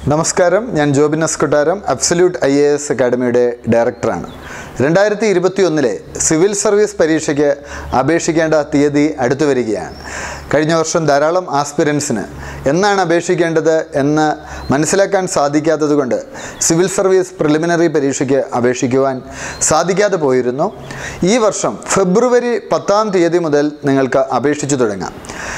നമസ്കാരം, ഞാൻ Jobin S Kottaram, absolute IAS അക്കാഡമിയുടെ ഡയറക്ടറാണ്. 2021 സിവിൽ സർവീസ് പരീക്ഷയ്ക്ക് അപേക്ഷിക്കേണ്ട തീയതി അടുത്തു വരികയാണ്. കഴിഞ്ഞ വർഷം ധാരാളം ആസ്പിരൻസിന് എന്നാണ് അപേക്ഷിക്കേണ്ടത് എന്ന് മനസ്സിലാക്കാൻ സാധിക്കാത്തതുകൊണ്ട് സിവിൽ സർവീസ് പ്രിലിമിനറി പരീക്ഷയ്ക്ക് അപേക്ഷിക്കുവാൻ സാധിക്കാതെ പോയിരുന്നു. ഈ വർഷം ഫെബ്രുവരി 10-ാം തീയതി മുതൽ നിങ്ങൾക്ക് അപേക്ഷിച്ചു തുടങ്ങാം.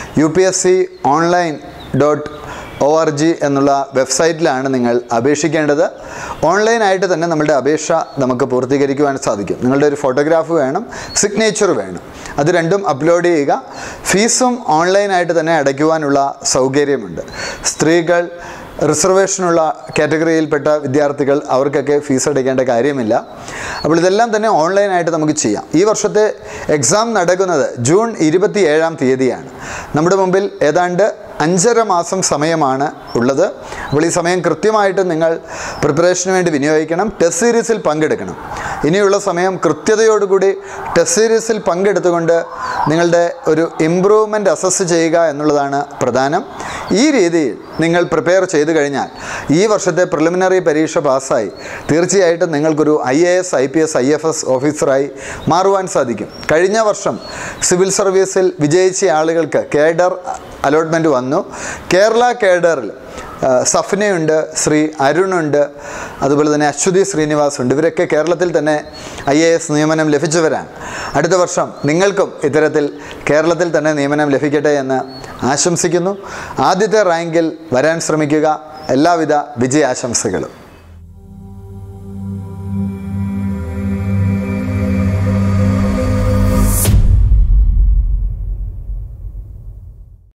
upsconline.org എന്നുള്ള വെബ്സൈറ്റിലാണ് നിങ്ങൾ അപേക്ഷിക്കേണ്ടത്. ഓൺലൈനായിട്ട് തന്നെ നമ്മളുടെ അപേക്ഷ നമുക്ക് പൂർത്തീകരിക്കുവാൻ സാധിക്കും. നിങ്ങളുടെ ഒരു ഫോട്ടോഗ്രാഫ് വേണം, സിഗ്നേച്ചർ വേണം, അത് രണ്ടും അപ്ലോഡ് ചെയ്യുക. ഫീസും ഓൺലൈനായിട്ട് തന്നെ അടയ്ക്കുവാനുള്ള സൗകര്യമുണ്ട്. സ്ത്രീകൾ, റിസർവേഷനുള്ള കാറ്റഗറിയിൽപ്പെട്ട വിദ്യാർത്ഥികൾ, അവർക്കൊക്കെ ഫീസ് അടയ്ക്കേണ്ട കാര്യമില്ല. അപ്പോൾ ഇതെല്ലാം തന്നെ ഓൺലൈനായിട്ട് നമുക്ക് ചെയ്യാം. ഈ വർഷത്തെ എക്സാം നടക്കുന്നത് ജൂൺ 27-ാം തീയതിയാണ്. നമ്മുടെ മുമ്പിൽ ഏതാണ്ട് 5.5 മാസം സമയമാണ് ഉള്ളത്. അപ്പോൾ ഈ സമയം കൃത്യമായിട്ട് നിങ്ങൾ പ്രിപ്പറേഷന് വേണ്ടി വിനിയോഗിക്കണം. ടെസ്റ്റ് സീരീസിൽ പങ്കെടുക്കണം. ഇനിയുള്ള സമയം കൃത്യതയോടുകൂടി ടെസ്റ്റ് സീരീസിൽ പങ്കെടുത്തുകൊണ്ട് നിങ്ങളുടെ ഒരു ഇമ്പ്രൂവ്മെൻ്റ് അസസ് ചെയ്യുക എന്നുള്ളതാണ് പ്രധാനം. ഈ രീതിയിൽ നിങ്ങൾ പ്രിപ്പയർ ചെയ്തു കഴിഞ്ഞാൽ ഈ വർഷത്തെ പ്രിലിമിനറി പരീക്ഷ പാസ്സായി തീർച്ചയായിട്ടും നിങ്ങൾക്കൊരു IAS, IPS, IFS ഓഫീസറായി മാറുവാൻ സാധിക്കും. കഴിഞ്ഞ വർഷം സിവിൽ സർവീസിൽ വിജയിച്ച ആളുകൾക്ക് കേഡർ അലോട്ട്മെൻറ്റ് വന്നു. കേരള കേഡറിൽ സഫ്നയുണ്ട്, ശ്രീ അരുണുണ്ട്, അതുപോലെ തന്നെ അശ്വതി ശ്രീനിവാസ് ഉണ്ട്. ഇവരൊക്കെ കേരളത്തിൽ തന്നെ IAS നിയമനം ലഭിച്ചവരാണ്. അടുത്ത വർഷം നിങ്ങൾക്കും ഇത്തരത്തിൽ കേരളത്തിൽ തന്നെ നിയമനം ലഭിക്കട്ടെ എന്ന് ആശംസിക്കുന്നു. ആദ്യത്തെ റാങ്കിൽ വരാൻ ശ്രമിക്കുക. എല്ലാവിധ വിജയാശംസകളും.